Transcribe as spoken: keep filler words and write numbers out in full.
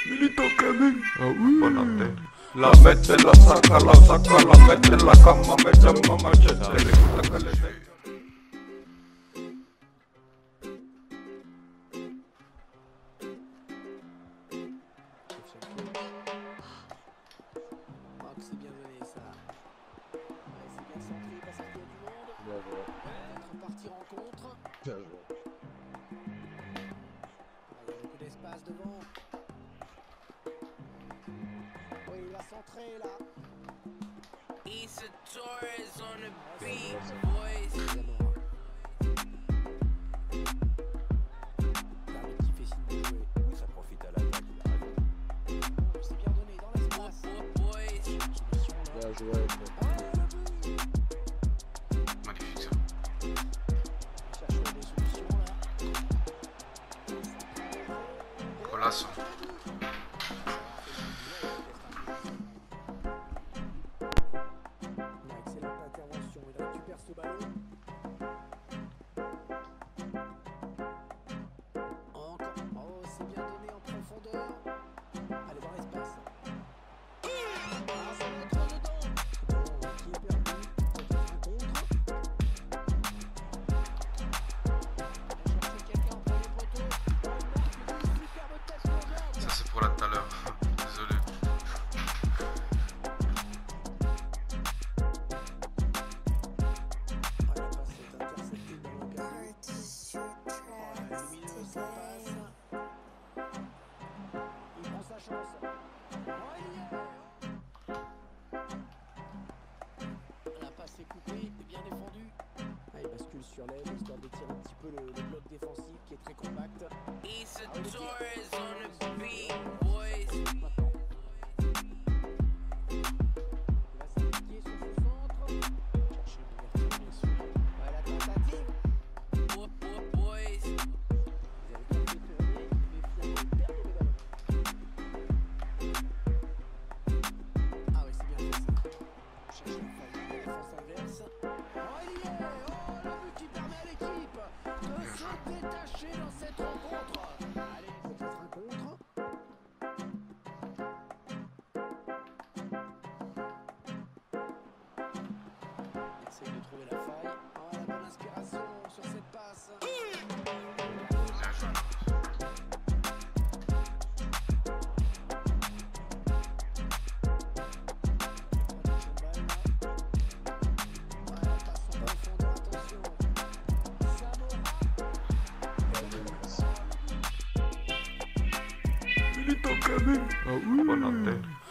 Milito coming. Ah oui. Bonne antenne. La mette, la saca, la saca, la mette, la cama, me llama machete. Le gusta que le dé. C'est bien donné ça. Ouais, c'est bien centré parce qu'il y a du monde. Bien joué. Peut-être partie rencontre. Bien joué. Ah, il y a beaucoup d'espace devant. Oui, il va centrer là. Issa Torres on the beat, boys. David qui fait signe de jouer. Ça profite à l'attaque, il a raison. C'est bien donné dans l'espace. Boys. Bien joué. Magnifique ça. Cherche des solutions là. Colasso. Une excellente intervention. Il récupère ce ballon. Encore. Oh, c'est bien donné en profondeur. Allez dans l'espace. Ah, ça va être dedans. Bon, qui est perdu. Peut-être un contre. On cherche quelqu'un pour les poteaux. Oh, une superbe tête plongeante. Ça c'est pour là tout à l'heure. Désolé. Ah, la passe est interceptée dans le carré. Oh, la lumineuse passe. Il prend sa chance. Oh, il y est. La passe est coupée et bien défendue. Ah, il bascule sur l'aile histoire d'étirer un petit peu le, le bloc défensif qui est très compact. Issa Torres on the beat, boys. Maintenant. Il va s'appliquer sur ce centre. Chercher une ouverture bien sûr. Ouais, la tentative. Bo- bo- Boys. Ils avaient bien fait tourner, mais finalement ils perdent le ballon. Ah ouais, c'est bien fait ça. On cherche une faille de la défense adverse. Oh, il y est. Oh, le but qui permet à l'équipe de se détacher dans cette rencontre. Allez, peut-être un contre. Essaye de trouver la faille. Oh, la bonne inspiration sur cette passe. Bien joué. Milito coming. Ah oui. Bonne antenne.